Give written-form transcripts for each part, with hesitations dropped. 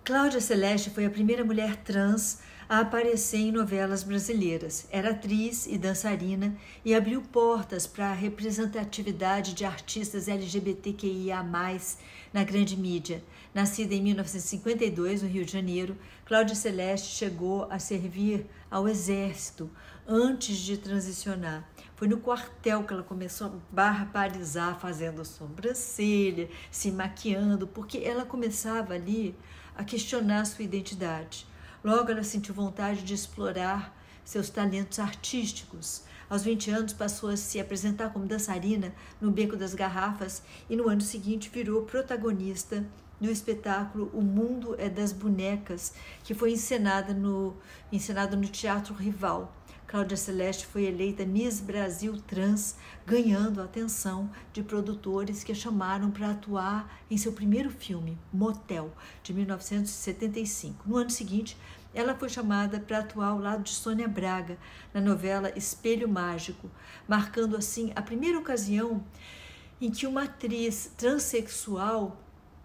Cláudia Celeste foi a primeira mulher trans a aparecer em novelas brasileiras. Era atriz e dançarina e abriu portas para a representatividade de artistas LGBTQIA+, na grande mídia. Nascida em 1952, no Rio de Janeiro, Cláudia Celeste chegou a servir ao Exército antes de transicionar. Foi no quartel que ela começou a barbarizar, fazendo sobrancelha, se maquiando, porque ela começava ali a questionar sua identidade. Logo, ela sentiu vontade de explorar seus talentos artísticos. Aos 20 anos, passou a se apresentar como dançarina no Beco das Garrafas e no ano seguinte virou protagonista no espetáculo O Mundo é das Bonecas, que foi encenado no Teatro Rival. Cláudia Celeste foi eleita Miss Brasil Trans, ganhando a atenção de produtores que a chamaram para atuar em seu primeiro filme, Motel, de 1975. No ano seguinte, ela foi chamada para atuar ao lado de Sônia Braga, na novela Espelho Mágico, marcando assim a primeira ocasião em que uma atriz transexual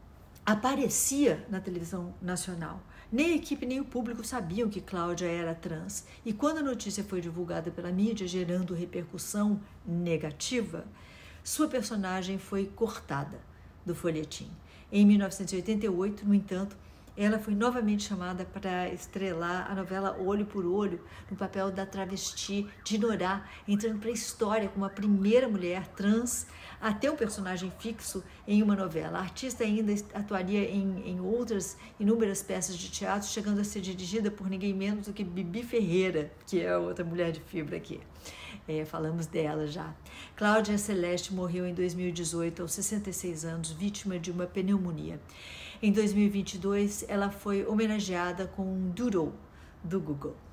aparecia na televisão nacional. Nem a equipe nem o público sabiam que Cláudia era trans. E quando a notícia foi divulgada pela mídia, gerando repercussão negativa, sua personagem foi cortada do folhetim. Em 1988, no entanto, ela foi novamente chamada para estrelar a novela Olho por Olho, no papel da travesti Dinorah, entrando para a história como a primeira mulher trans a ter um personagem fixo em uma novela. A artista ainda atuaria em outras inúmeras peças de teatro, chegando a ser dirigida por ninguém menos do que Bibi Ferreira, que é outra mulher de fibra aqui. Falamos dela já. Cláudia Celeste morreu em 2018, aos 66 anos, vítima de uma pneumonia. Em 2022, ela foi homenageada com um doodle do Google.